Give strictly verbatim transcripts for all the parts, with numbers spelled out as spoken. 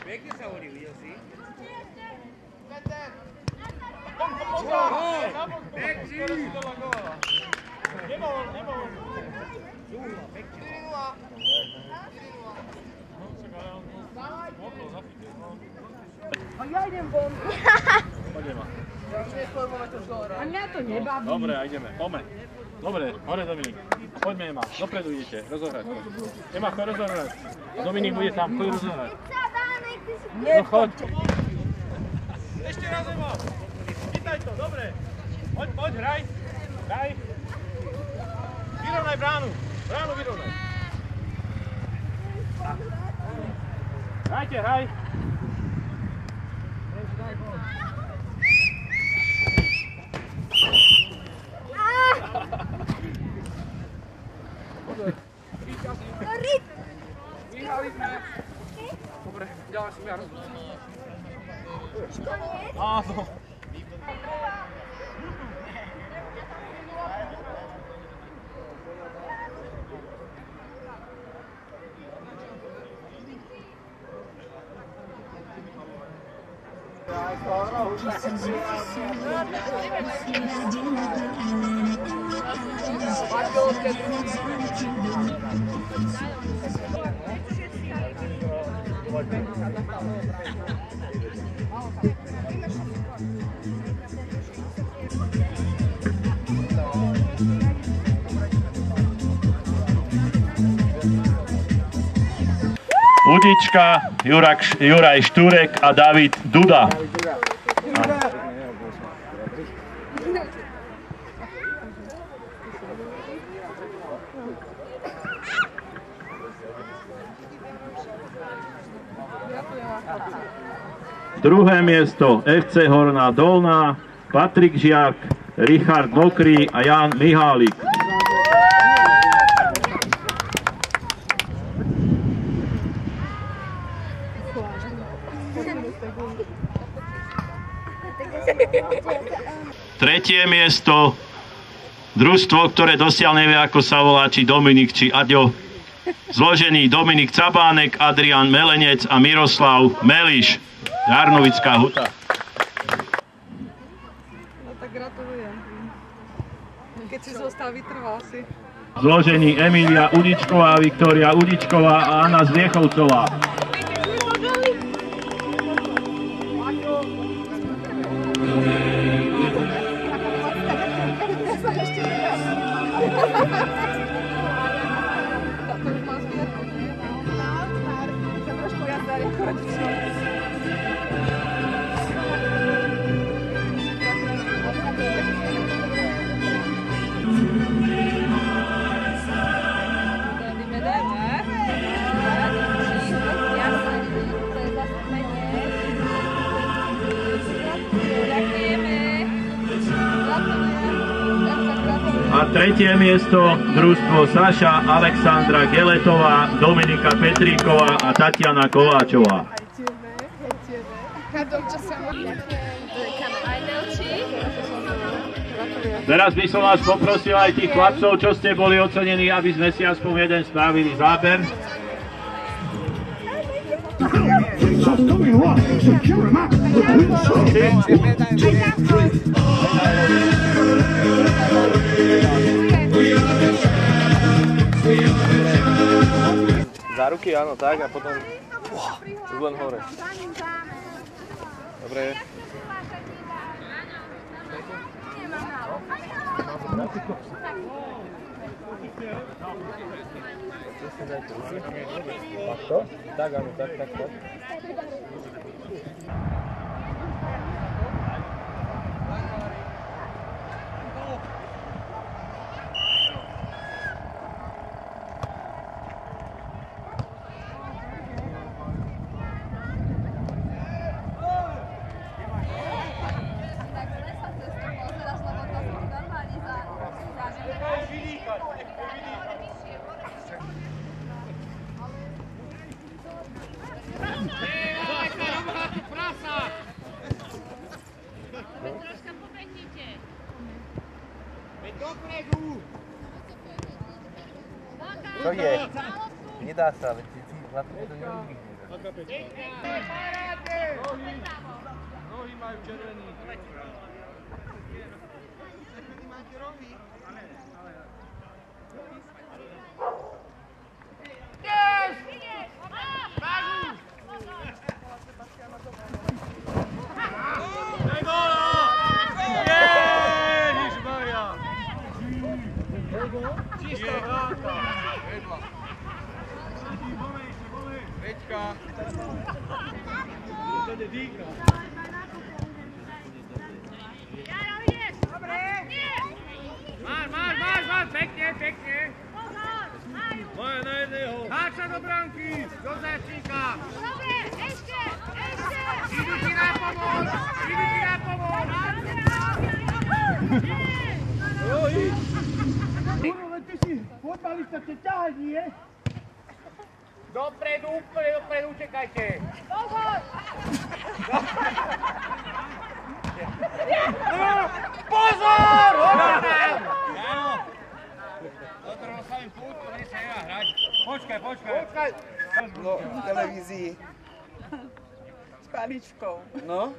Pekne sa horí, videl si? Pekný! Nebol, nebol. štyri nula. A ja idem von. Poďme. A mňa to nebaví. Dobre, a ideme. Poďme. Dobre, hore Dominik. Poďme, Ema. Dopredu idete. Rozohrať. Ema, choď rozohrať. Dominik bude tam. Choď rozohrať. No choď. Ešte raz, Ema. Chytaj to, dobre. Poď, poď, hraj. Hraj. Vyrovnaj bránu. Bránu vyrovnaj. Hrajte, hraj. Vyhrali sme. Dobre, ďalej som ja rozhodol. Áno. Udička, Jurak, Juraj Štúrek a David Duda. Druhé miesto ef cé Horná Dolná, Patrik Žiak, Richard Mokrý a Jan Mihálik. Tretie miesto, družstvo, ktoré dosiaľ nevie, ako sa volá, či Dominik, či Aďo. Zložený Dominik Cabánek, Adrián Melenec a Miroslav Meliš. Jarnovická huta. No tak gratulujem. Keď si zostal vytrval si. Zložení Emília Udičková, Viktória Udičková a Anna Zviechovcová. A tretie miesto, družstvo Saša, Alexandra Geletová, Dominika Petríková a Tatiana Kováčová. Teraz by som vás poprosil aj tých chlapcov, čo ste boli ocenení, aby sme si aspoň jeden spravili záber. Za ruky, áno, tak a potom už len hore. Dobre. Takto? Tak, áno, tak, tak, tak. Čo je? Nedá sa, ale ty si zlatko to neudvíhneš. Veľká pečka. Nohy majú červený. Čistá vrátka. Peťka. Tady dýka. Máš, máš, máš, máš, pekne, pekne. Maja na jedného. Háč sa do bránky, do záčníka. Dobre, ešte, ešte. Idú ti na pomoc, idú ti na pomoc. Jo, íď. Kurva, ty si fotbalista, te ťahaj, nie? Dopredu, úplne dopredu, čekajte. Pozor. Pozor! Hovor tam! Áno. Dotrhol sa mi pútko, mne sa nedá hrať. Počkaj, počkaj. Počkaj. No, v televízii. S paničkou. No.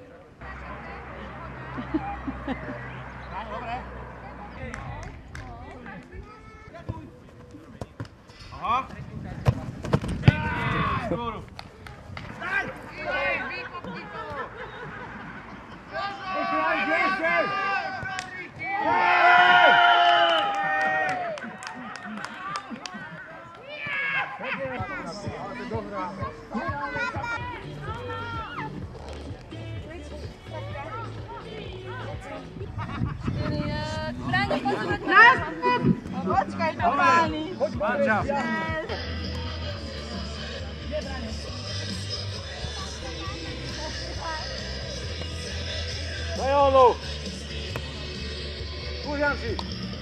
Áno, dobre. Aha. Skoro. Daj! Daj, výkopni to! Počkaj, Ježej! Bráňo, pozor. Nástup! Počkaj to, páni. Manža. Daj Olu! Kúžam si!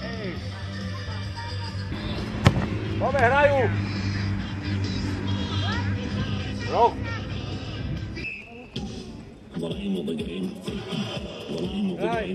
Pome, hrajú! Roh! Hraj!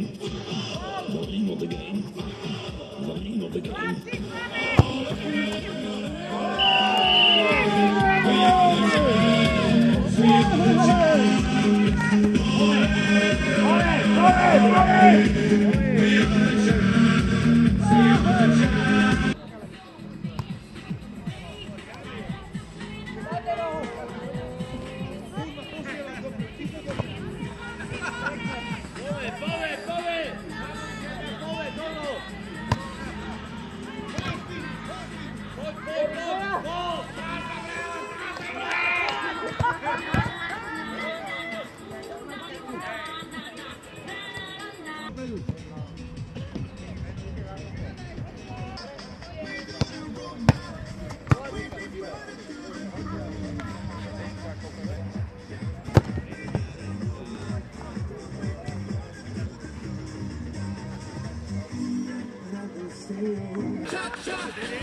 Shot, shot!